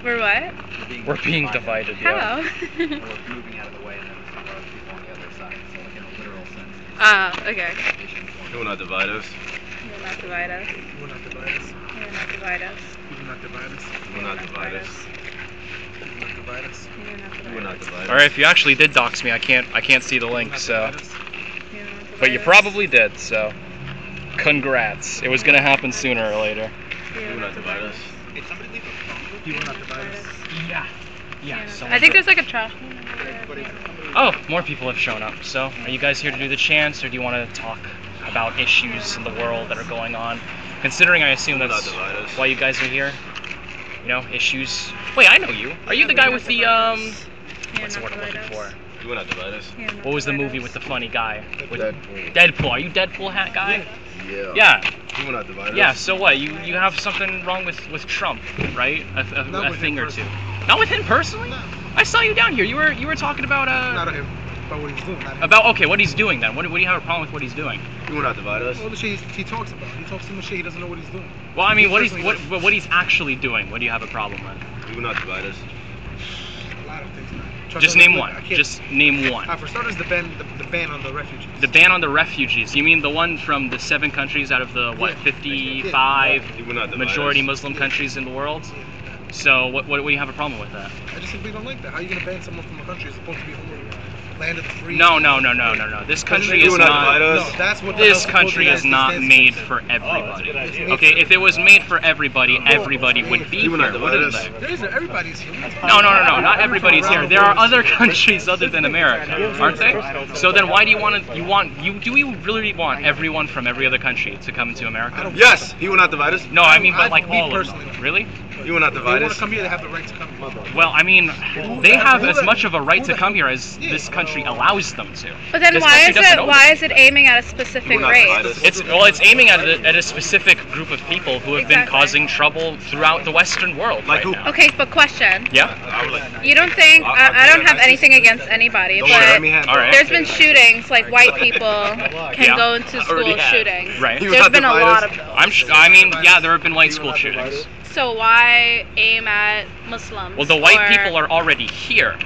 We're what? We're being divided. How? Yeah. We're moving out of the way, and then there's some other people on the other side. So, like in a literal sense. Okay. You will not divide us. You will not divide us. You will not divide us. You will not divide us. You will not divide us. You will not divide us. You will not divide us. You will not divide us. You will not divide us. All right, if you actually did dox me, I can't see the link. So, but you probably did. So, congrats. It was gonna happen sooner or later. You will not divide us. You will not divide us. Yeah. I think there's like a trash. Oh, more people have shown up. So, are you guys here to do the chants, or do you want to talk about issues in the world that are going on? Considering I assume that's why you guys are here. You know, issues. Wait, I know you. Are you the guy with the What's the word I'm looking for? You will not divide us. What was the movie with the funny guy? With Deadpool. Deadpool. Are you Deadpool hat guy? Yeah. Yeah. You will not divide us. Yeah. So what? You have something wrong with Trump, right? A thing or two. Not with him personally. No. I saw you down here. You were talking about Not him. About what he's doing. Not him. about okay, what he's doing then. What do you have a problem with what he's doing? You will not divide us. All the shit he talks about. He talks so much shit he doesn't know what he's doing. Well, I mean, what he's actually doing. What do you have a problem with? You will not divide us. A lot of things, man. Just name one. Just name one. For starters, the ban on the refugees. The ban on the refugees. You mean the one from the 7 countries out of the what 55 You will not divide majority us. Muslim countries in the world? So what do you have a problem with that? I just simply don't like that. How are you gonna ban someone from a country that's supposed to be land of the free? No. This country You is will not not. divide us. No, that's what This the country is not stands made for. for everybody. Okay, if it was made for everybody, everybody would be You will here, not divide wouldn't us. they? There isn't. Everybody's here. No, not everybody's here. There are other countries other than America, aren't they? So then why do you really want everyone from every other country to come to America? Yes. He will not divide us. No, I mean, but like Me all of personally. them. Really? You will not They divide want us. to come here. They have the right to come here. Well, I mean, they have as much of a right to come here as this country allows them to. But then This why country is doesn't it own why them. is it aiming at a specific You will not divide race? us. It's aiming at a specific group of people who have been Exactly. causing trouble throughout the Western world Like right who? now. Okay, but question. Yeah. I would like. You don't think I don't have anything against anybody, Don't worry, let but me handle All right. there's been shootings like white people can Yeah. go into school Already have. shooting. Right. You will There's not been a divide lot us. of those. I mean, yeah, there have been white school shootings. So why aim at Muslims? Well, the white or- people are already here,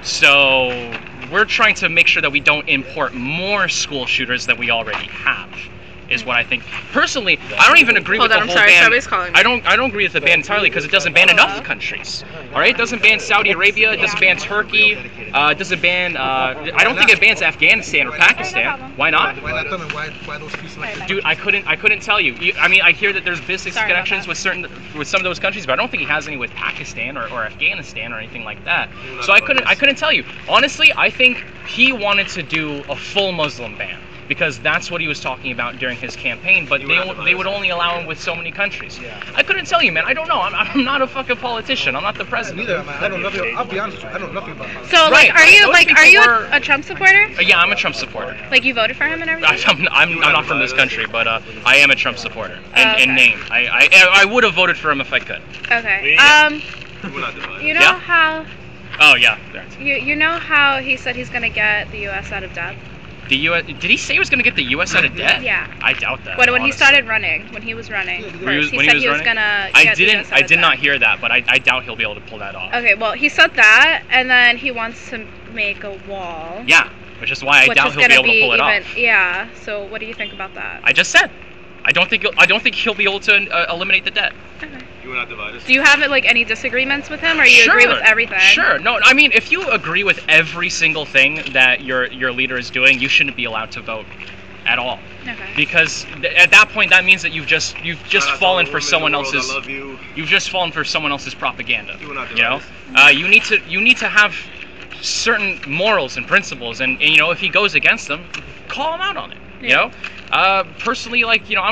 so we're trying to make sure that we don't import more school shooters that we already have. Is what I think. Personally, I don't even agree Hold with on, the I'm whole sorry, ban. somebody's calling me. I don't agree with the ban entirely because it doesn't ban enough countries. All right, it doesn't ban Saudi Arabia, it doesn't ban Turkey, it doesn't ban. I don't think it bans Afghanistan or Pakistan. Why not? Why not them and why those pieces like Dude, I couldn't tell you. I mean, I hear that there's business Sorry about connections that. with some of those countries, but I don't think he has any with Pakistan or Afghanistan or anything like that. So I couldn't tell you. Honestly, I think he wanted to do a full Muslim ban because that's what he was talking about during his campaign. But they would only allow him with so many countries. I couldn't tell you, man. I don't know. I'm not a fucking politician. I'm not the president. Neither am I. I know nothing. I'll be honest with you. I know nothing about it. So Right, like, are you those like people are you were- a Trump supporter? Yeah, I'm a Trump supporter. Like you voted for him and everything? I'm not from this country, but I am a Trump supporter in name. I would have voted for him if I could. Okay. You will not divide us. You know Yeah? how Oh yeah. you know how he said he's gonna get the U.S. out of debt? The U.S. Did he say he was going to get the U.S. out of debt? Yeah. I doubt that. When he honestly. started running, when he was running, When he was he said he was running? gonna. I get the didn't. US out I of did not debt. hear that, but I doubt he'll be able to pull that off. Okay, well, he said that, and then he wants to make a wall. Yeah, which is why I which doubt is he'll be gonna able to pull it even, off. Yeah. So what do you think about that? I just said, I don't think he'll be able to eliminate the debt. Okay. You will not divide us. Do you have like any disagreements with him, or you agree with everything? Sure. No, I mean, if you agree with every single thing that your leader is doing, you shouldn't be allowed to vote at all. Okay. Because at that point, that means that you've just fallen for someone else's. I love you. You've just fallen for someone else's propaganda. You will not You know, divide you need to have certain morals and principles, and you know, if he goes against them, call him out on it. You know, personally, like, you know,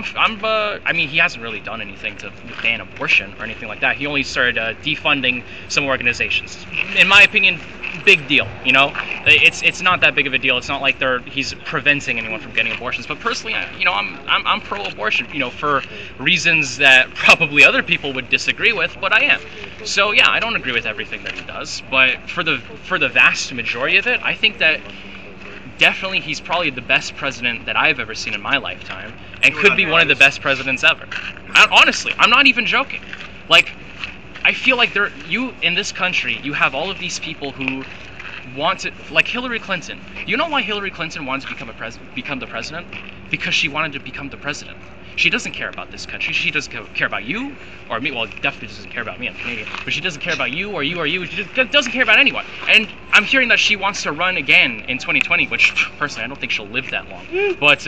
I mean, he hasn't really done anything to ban abortion or anything like that. He only started defunding some organizations. In my opinion, big deal. You know, it's not that big of a deal. It's not like he's preventing anyone from getting abortions. But personally, you know, I'm pro-abortion. You know, for reasons that probably other people would disagree with, but I am. So yeah, I don't agree with everything that he does, but for the vast majority of it, I think that definitely he's probably the best president that I've ever seen in my lifetime, and could be one of the best presidents ever. Honestly, I'm not even joking. Like, I feel like you in this country, you have all of these people who want to, like Hillary Clinton. You know why Hillary Clinton wanted to become the president? Because she wanted to become the president. She doesn't care about this country. She doesn't care about you or me. Well, definitely doesn't care about me. I'm Canadian. But she doesn't care about you or you or you. She just doesn't care about anyone. And I'm hearing that she wants to run again in 2020, which personally I don't think she'll live that long. But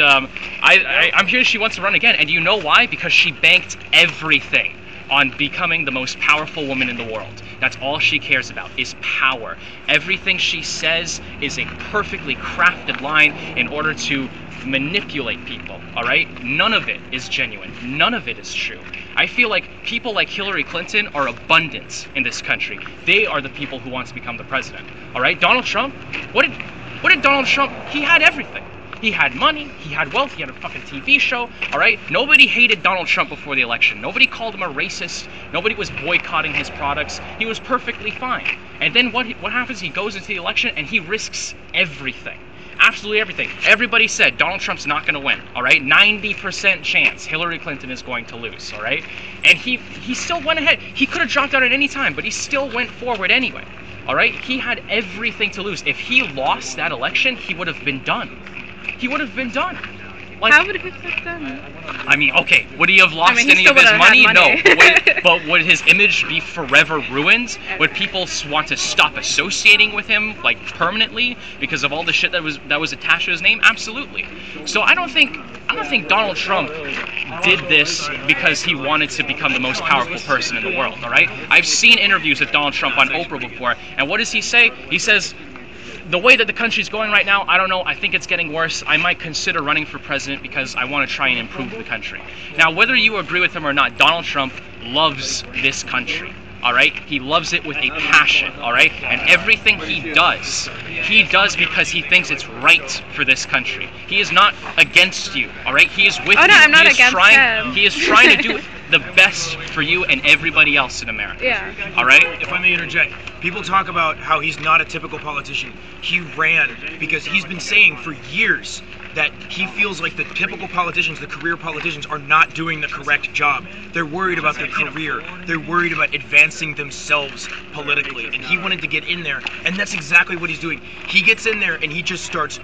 I'm hearing she wants to run again. And you know why? Because she banked everything on becoming the most powerful woman in the world. That's all she cares about, is power. Everything she says is a perfectly crafted line in order to manipulate people, all right? None of it is genuine. None of it is true. I feel like people like Hillary Clinton are abundant in this country. They are the people who want to become the president, all right? Donald Trump, what did Donald Trump, he had everything. He had money, he had wealth, he had a fucking TV show, all right? Nobody hated Donald Trump before the election. Nobody called him a racist. Nobody was boycotting his products. He was perfectly fine. And then what happens? He goes into the election and he risks everything. Absolutely everything. Everybody said Donald Trump's not going to win, all right? 90% chance Hillary Clinton is going to lose, all right? And he still went ahead. He could have dropped out at any time, but he still went forward anyway, all right? He had everything to lose. If he lost that election, he would have been done. He would have been done. Like, How would he have done? I mean, okay, would he have lost he any still of his would've had money? money. No. But would his image be forever ruined? Would people want to stop associating with him, like, permanently because of all the shit that was attached to his name? Absolutely. So I don't think Donald Trump did this because he wanted to become the most powerful person in the world, all right? I've seen interviews with Donald Trump on Oprah before, and what does he say? He says, the way that the country's going right now, I don't know, I think it's getting worse. I might consider running for president because I want to try and improve the country. Now, whether you agree with him or not, Donald Trump loves this country, all right? He loves it with a passion, all right? And everything he does because he thinks it's right for this country. He is not against you, all right? He is with you. Oh, no, I'm not against him. He is trying to do the best for you and everybody else in America. Yeah. All right? If I may interject, people talk about how he's not a typical politician. He ran because he's been saying for years that he feels like the typical politicians, the career politicians, are not doing the correct job. They're worried about their career. They're worried about advancing themselves politically. And he wanted to get in there, and that's exactly what he's doing. He gets in there and he just starts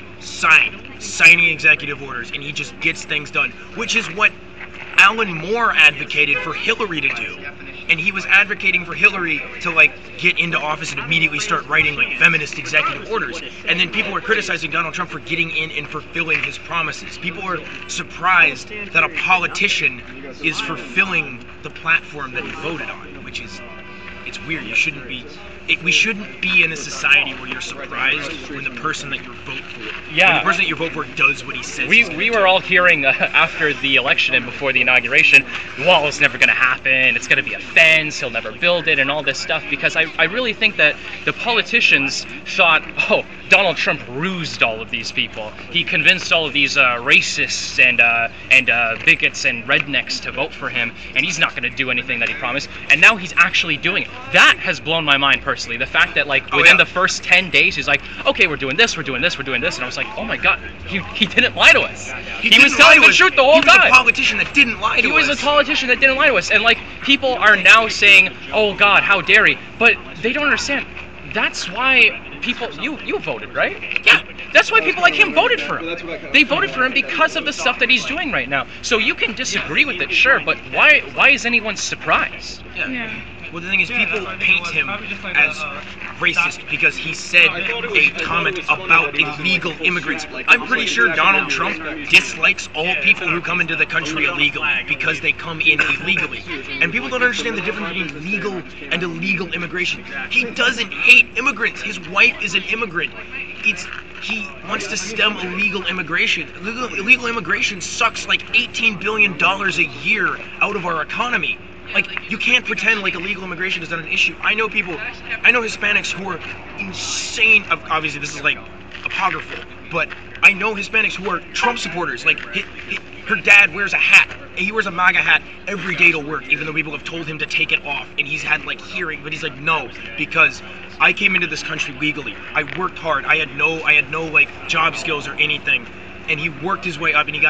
signing executive orders, and he just gets things done, which is what Alan Moore advocated for Hillary to do. And he was advocating for Hillary to, like, get into office and immediately start writing, like, feminist executive orders. And then people are criticizing Donald Trump for getting in and fulfilling his promises. People are surprised that a politician is fulfilling the platform that he voted on, which is, it's weird. You shouldn't be, we shouldn't be in a society where you're surprised when the person that you vote for, Yeah. when the person that you vote for does what he says. We were all hearing after the election and before the inauguration, the wall is never going to happen, it's going to be a fence, he'll never build it, and all this stuff, because I really think that the politicians thought, oh, Donald Trump rused all of these people. He convinced all of these racists and bigots and rednecks to vote for him, and he's not going to do anything that he promised, and now he's actually doing it. That has blown my mind personally. The fact that, like, within the first 10 days, he's like, okay, we're doing this, we're doing this, we're doing this, and I was like, oh my god, he didn't lie to us. He was telling the truth the whole time. He was a politician that didn't lie to us. He was a politician that didn't lie to us, and, like, people are now saying, oh god, how dare he, but they don't understand. That's why people, you voted, right? Yeah, that's why people like him voted for him. They voted for him because of the stuff that he's doing right now. So you can disagree with it, sure, but why is anyone surprised? Yeah. Well, the thing is, people paint him as racist because he said a comment about illegal immigrants. I'm pretty sure Donald Trump dislikes all people who come into the country illegally because they come in illegally. And people don't understand the difference between legal and illegal immigration. He doesn't hate immigrants. His wife is an immigrant. He wants to stem illegal immigration. Illegal immigration sucks like $18 billion a year out of our economy. Like, you can't pretend like illegal immigration is not an issue. I know Hispanics who are insane. Obviously, this is like apocryphal, but I know Hispanics who are Trump supporters. Like, her dad wears a hat, and he wears a MAGA hat every day to work, even though people have told him to take it off. And he's had, like, hearing, but he's like, no, because I came into this country legally. I worked hard. I had no like job skills or anything. and he worked his way up, and he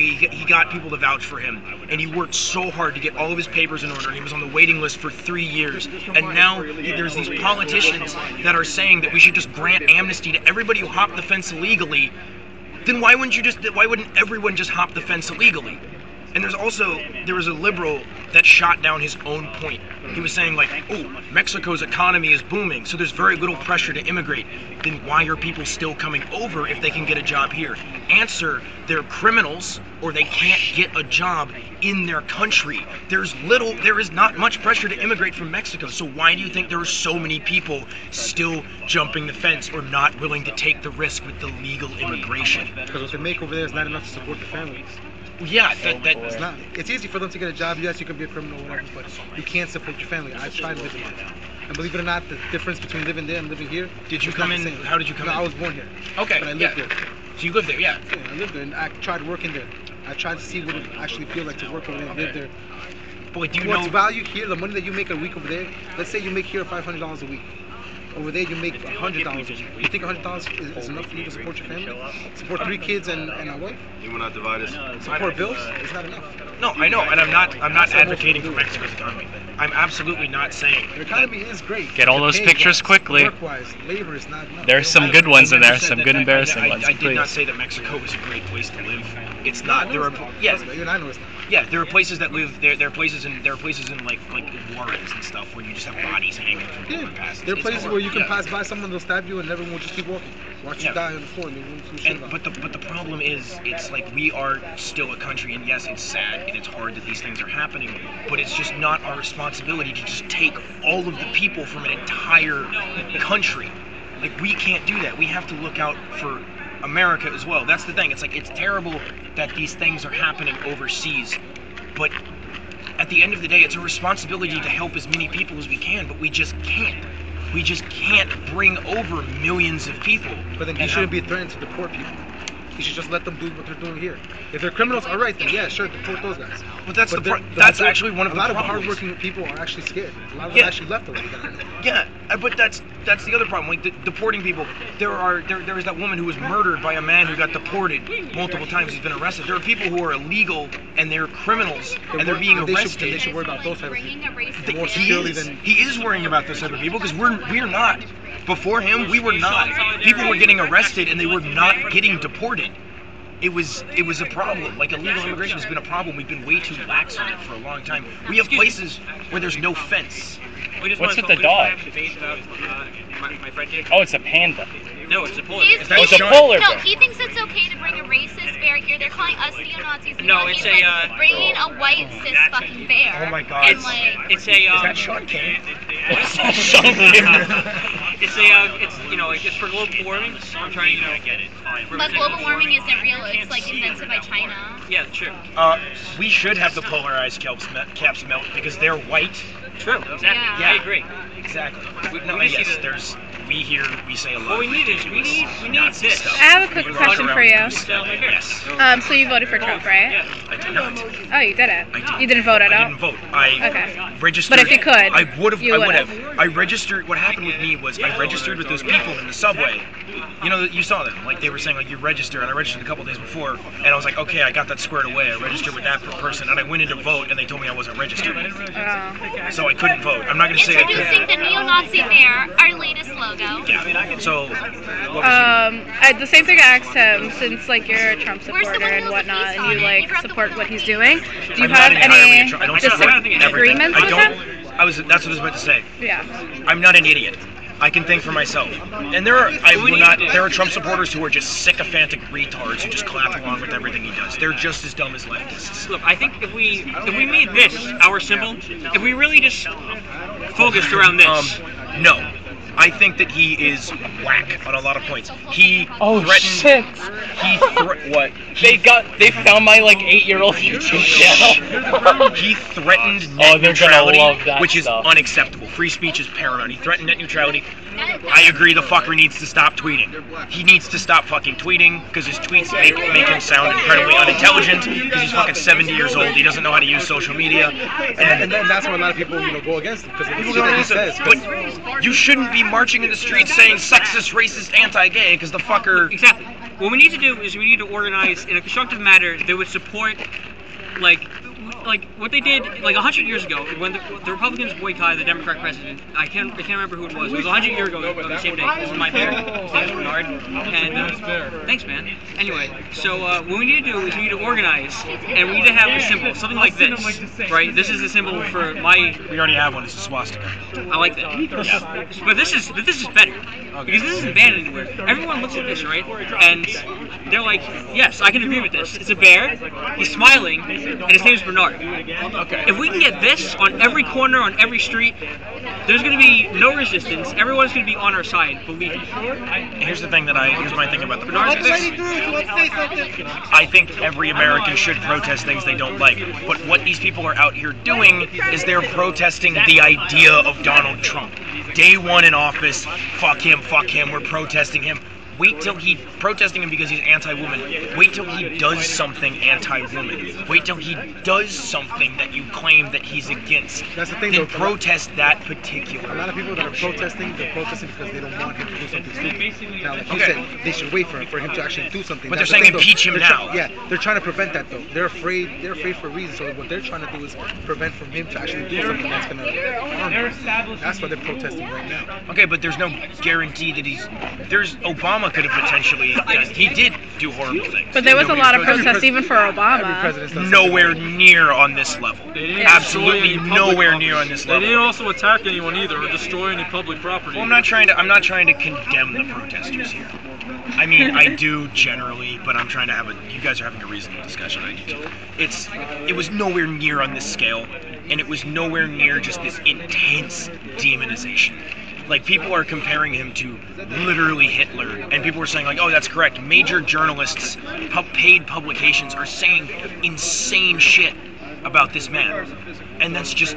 got people to vouch for him, and he worked so hard to get all of his papers in order, and he was on the waiting list for 3 years, and now there's these politicians that are saying that we should just grant amnesty to everybody who hopped the fence illegally. Then why wouldn't everyone just hop the fence illegally? And there was a liberal that shot down his own point. He was saying like, oh, Mexico's economy is booming, so there's very little pressure to immigrate. Then why are people still coming over if they can get a job here? Answer, they're criminals or they can't get a job in their country. There is not much pressure to immigrate from Mexico, so why do you think there are so many people still jumping the fence or not willing to take the risk with the legal immigration? Because what they make over there is not enough to support the families. Yeah, It's not. It's easy for them to get a job. Yes, you can be a criminal or whatever, but you can't support your family. I've tried living there, and believe it or not, the difference between living there and living here. Did you is come not in? the same. How did you come in? I was born here. Okay, But I yeah. lived there. So you live there, yeah. Yeah, I lived there, and I tried working there. I tried to see what it actually feels like to work over there and live there. Boy, do you What's know? value here? The money that you make a week over there. Let's say you make here $500 a week. Over there, you make $100 a week. You think $100 is enough for you to support your family? Support 3 kids and a wife? He will not divide us. Support bills? It's not enough. No, I know, and I'm not advocating for Mexico's economy. I'm absolutely not saying. The economy is great. Get all those Pay pictures wise, quickly. Work-wise, labor is not enough. There's some good ones in there, some good embarrassing ones. I did not Please. say that Mexico is a great place to live. It's not. There are Even I know it's not. yeah, there are places that live there. There are places in like Juarez and stuff where you just have bodies hanging from Yeah, going past. there are It's places horrible. where you can Yeah. pass by someone, they'll stab you, and everyone will just keep walking. Watch Yeah. you die on the floor, and they won't do shit And, about it. but the problem is, it's like we are still a country, and yes, it's sad and it's hard that these things are happening, but it's just not our responsibility to just take all of the people from an entire country. Like, we can't do that. We have to look out for America as well. That's the thing. It's like, it's terrible that these things are happening overseas, but at the end of the day, it's a responsibility to help as many people as we can, but we just can't. We just can't bring over millions of people. But then you and shouldn't have- be threatened to deport people. You should just let them do what they're doing here. If they're criminals, all right, then yeah, sure, deport those guys. But that's But that's actually one of a the lot of problems. hardworking people are actually scared. A lot of them Yeah. actually left already. that I know. Yeah, but that's the other problem. Like deporting people. There is that woman who was murdered by a man who got deported multiple times. He's been arrested. There are people who are illegal and they're criminals and they're being They arrested. should worry about those type of people. Th- more he securely is. than- He is worrying about those type of people because we're not. Before him, we were not. People were getting arrested and they were not getting deported. It was a problem. Like, illegal immigration has been a problem. We've been way too lax on it for a long time. We have places where there's no fence. What's with the dog? My friend here. Oh, it's a panda. No, it's a polar. Is that Oh, it's a Sean? polar No, bear. he thinks it's okay to bring a racist bear here. They're calling us neo-Nazis. No, He's it's a, like bringing a white cis fucking bear. Oh my God. And like, It's a. Is that Sean King? It's a. It's it's for global warming. I'm trying to get it. but global warming isn't real. It's like invented by China. Yeah, true. We should have the polarized caps melt because they're white. True. Exactly. Yeah. I agree. Exactly. We Yes, just need there's. We here, we say a lot. What we of need is ridiculous we need Nazi this. stuff. I have a quick We question walk for around you. with stuff. Yes. So you voted for Trump, right? Yeah. I did not. Oh, you didn't. I did. You didn't vote at I all? didn't vote. I Okay. registered. But if you could, I would have. you I would would've. have. I registered. What happened with me was I registered with those people in the subway. You know, you saw them. Like, they were saying, like, you register, and I registered a couple days before, and I was like, okay, I got that squared away. I registered with that person, and I went in to vote, and they told me I wasn't registered, Oh. so I couldn't vote. I'm not gonna say I couldn't. Introducing the neo-Nazi bear, our latest logo. Yeah. So. What was The same thing I asked him, since like you're a Trump Where's the supporter one and with the whatnot, face and on you it? like You brought the support one what with he's the doing, face. do you I'm have not entirely any I don't support everything. disagreements with him? That's what I was about to say. Yeah. I'm not an idiot. I can think for myself. And there are Trump supporters who are just sycophantic retards who just clap along with everything he does. They're just as dumb as leftists. Look, I think if we made this our symbol, if we really just focused around this. No. I think that he is whack on a lot of points. He Oh threatened. shit! What? They found my like 8-year-old YouTube channel. He threatened Oh, net they're gonna neutrality, love that which is stuff. unacceptable. Free speech is paramount. He threatened net neutrality. I agree the fucker needs to stop tweeting. He needs to stop fucking tweeting because his tweets make him sound incredibly unintelligent because he's fucking 70 years old. He doesn't know how to use social media. And then that's why a lot of people go against him because of the People shit don't that he listen. says. But you shouldn't be marching in the streets saying sexist, racist, anti-gay because the fucker. Exactly. what we need to do is we need to organize in a constructive manner that would support, like what they did like 100 years ago when the Republicans boycotted the Democratic president. I can't remember who it was. It was 100 years ago on the same day. This is my bear. His name's Bernard. And thanks, man. Anyway, so what we need to do is we need to organize, and we need to have a symbol, something like this, right? This is the symbol for my. We already have one. It's a swastika. I like that. But this is better because this isn't banned anywhere. Everyone looks at this, right? And they're like, yes, I can agree with this. It's a bear. He's smiling, and his name's Bernard. Okay. If we can get this on every corner, on every street, there's going to be no resistance. Everyone's going to be on our side, believe me. Here's my thing about the Bernard, I think every American should protest things they don't like. But what these people are out here doing is they're protesting the idea of Donald Trump. Day one in office, fuck him, we're protesting him. Wait till protesting him because he's anti-woman. Wait till he does something anti-woman. Wait till he does something that you claim that he's against. That's the thing, then though. protest that particular. A lot of people that are protesting, they're protesting because they don't want him to do something stupid. Now, like you said, they should wait for him to actually do something. But That's they're the saying thing, impeach him though. now. Yeah, they're trying to prevent that though. They're afraid for a reason. So what they're trying to do is prevent from him to actually do something that's gonna harm him. That's why they're protesting right now. Okay, but there's no guarantee that Obama could have potentially. He did do horrible things. But there was a lot of Every protests even for Every Obama. president does Nowhere near on this level. Absolutely nowhere near on this They level. didn't also attack anyone either, or destroy any public property. Well, I'm not trying to condemn the protesters here. I mean, I do generally, but I'm trying to you guys are having a reasonable discussion. I do too. It was nowhere near on this scale, and it was nowhere near just this intense demonization. Like, people are comparing him to literally Hitler, and people were saying, like, oh, that's correct. Major journalists, paid publications are saying insane shit about this man. And that's just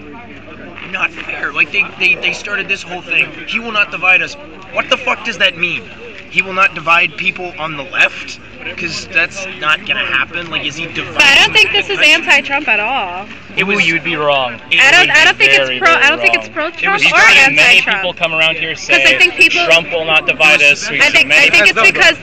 not fair. Like, they started this whole thing. He will not divide us. What the fuck does that mean? He will not divide people on the left? Because that's not gonna happen. Like, is he dividing? But I don't think this is anti-Trump at all. You'd be wrong. I don't think it's pro-Trump or Many anti-Trump. people come around here Because I say think people. Trump will not divide us. I think it's because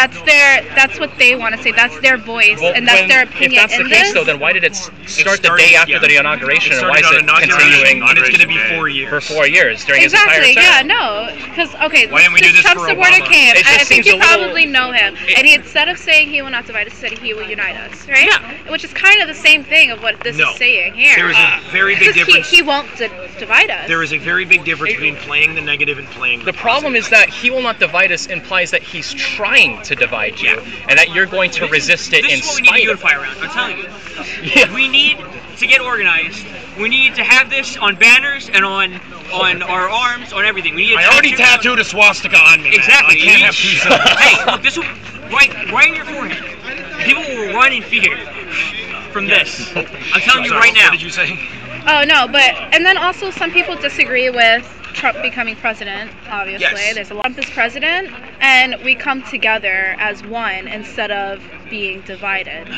that's what they want to say. That's their voice, and that's their opinion. If that's the in case, this, though, then why did it start the day after the inauguration, and why is it continuing And it's gonna be 4 years. for 4 years during exactly, his entire term? yeah, no, because okay, Why didn't we do this Trump for supporter Obama? came. It just I think seems you a little- probably know him, and he instead of saying he will not divide us, he said he will unite us, right? Yeah. Which is kind of the same thing of what this No. is saying here. There is a very big Because difference. he won't divide us. There is a very big difference between playing the negative and playing The problem is that he will not divide us implies that he's trying to divide you, and that you're going to resist it in This is what we need to spite of unify it. around. I'm telling you. Yeah. We need to get organized. We need to have this on banners and on our arms, on everything. We need to I already tattoo- tattooed a swastika on me. man. Exactly. I can't have two symbols. Hey, look, this will right in your forehead. People will run in fear from this. I'm telling you Sorry, right now. What did you say? Oh no, and then also some people disagree with Trump becoming president. Obviously, Yes. there's a lot. Trump is president, and we come together as one instead of being divided.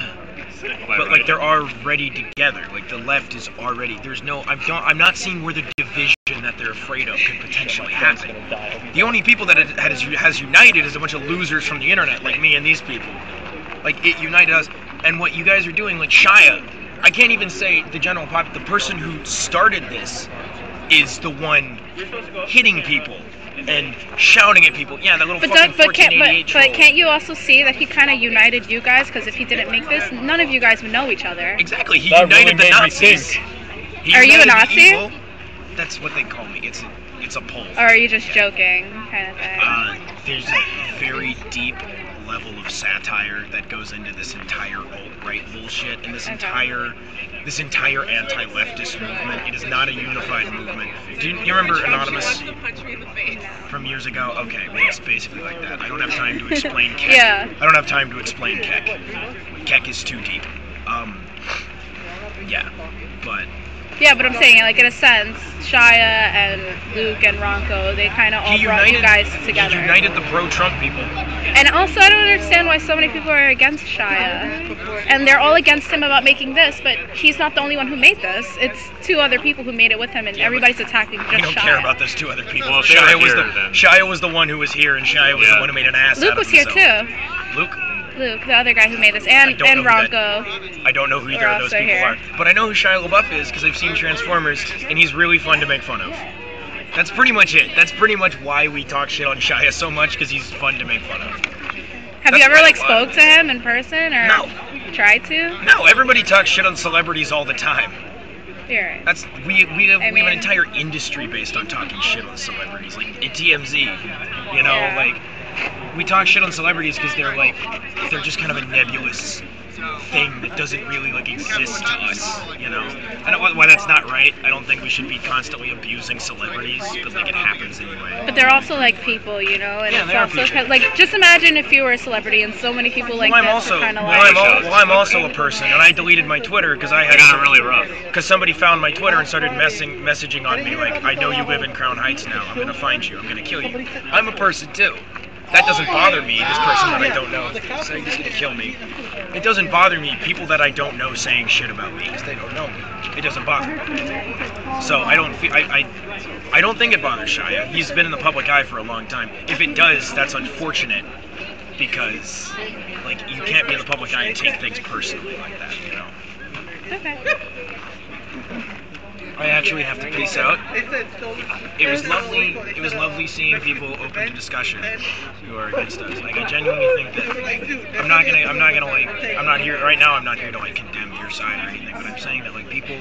But like they're already together. Like the left is already. There's no. I'm not seeing where the division that they're afraid of could potentially happen. The only people that it has united is a bunch of losers from the internet, like me and these people. Like it united us. And what you guys are doing, like Shia, I can't even say the general pop. The person who started this is the one hitting people and shouting at people. Yeah, that little fucking 1488 can't you also see that he kind of united you guys? Because if he didn't make this, none of you guys would know each other. Exactly, he That united really the made me Nazis. think. He Are you a united the Nazi? evil. That's what they call me. It's a poll. Or are you just joking, kind of thing? There's a very deep level of satire that goes into this entire alt-right bullshit and this entire anti-leftist movement. It is not a unified movement. Do you remember Anonymous from years ago? Okay, well it's basically like that. I don't have time to explain Keck. Yeah. I don't have time to explain Keck. Keck is too deep. Yeah, but Yeah, but I'm saying, like, in a sense, Shia and Luke and Ronco, they kind of all brought you guys together. He united the pro-Trump people. And also, I don't understand why so many people are against Shia. And they're all against him about making this, but he's not the only one who made this. It's two other people who made it with him, and everybody's attacking just We don't Shia. care about those two other people. Well, if they were here, then. Shia was the one who was here, and Shia was the one who made an ass Luke out of was here, himself. too. Luke? Luke, the other guy who made this, and don't know who that- Ronco. I don't know who either We're of those also people here. are. But I know who Shia LaBeouf is because I've seen Transformers, and he's really fun to make fun of. That's pretty much it. That's pretty much why we talk shit on Shia so much, because he's fun to make fun of. Have you That's ever why like I love spoke to him in person or No. tried to? No, everybody talks shit on celebrities all the time. You're right. That's we have I we have an mean- entire industry based on talking shit on celebrities, like at TMZ. You know, Yeah. like we talk shit on celebrities because they're just kind of a nebulous thing that doesn't really like exist to us. You know, I don't why that's not right. I don't think we should be constantly abusing celebrities because like it happens anyway. But they're also like people, you know, and Yeah, it's they are also people. kind of, like just imagine if you were a celebrity and so many people like Well, I'm this also are kind of well, like. I'm also a person, and I deleted my Twitter because I had really rough. because somebody found my Twitter and started messaging on me like, I know you live in Crown Heights now. I'm gonna find you. I'm gonna kill you. I'm a person too. That doesn't bother me. This person that I don't know saying he's gonna kill me. It doesn't bother me. People that I don't know saying shit about me because they don't know me. It doesn't bother me. So I don't feel I don't think it bothers Shia. He's been in the public eye for a long time. If it does, that's unfortunate because like you can't be in the public eye and take things personally like that, you know. Okay. I actually have to peace out. It was lovely. It was lovely seeing people open to discussion who are against us. Like I genuinely think that I'm not here right now. I'm not here to like condemn your side or anything. But I'm saying that like people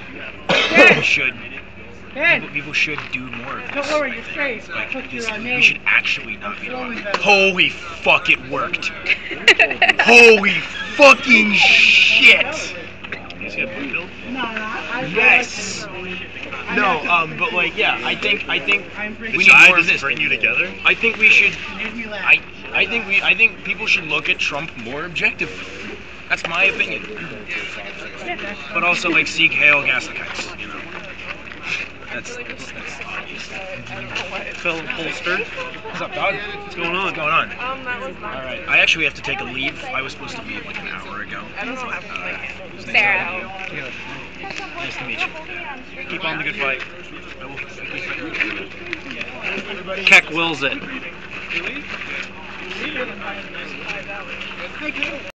should do more of this. I think. Like we should actually not be the one. Holy fuck! It worked. Holy fucking shit! Yes. No, but like, yeah, I think we need more of this. bring you together. I think we should. I think people should look at Trump more objectively. That's my opinion. But also like seek Hail gas the kites, you know. That's obvious. Phil Holster. What's up, dog? What's going on? What's going on? All right. I actually have to take a leave. I was supposed to leave like an hour ago. Sarah. Nice to meet you. Keep on the good fight. I will keep fighting. Keck wills it.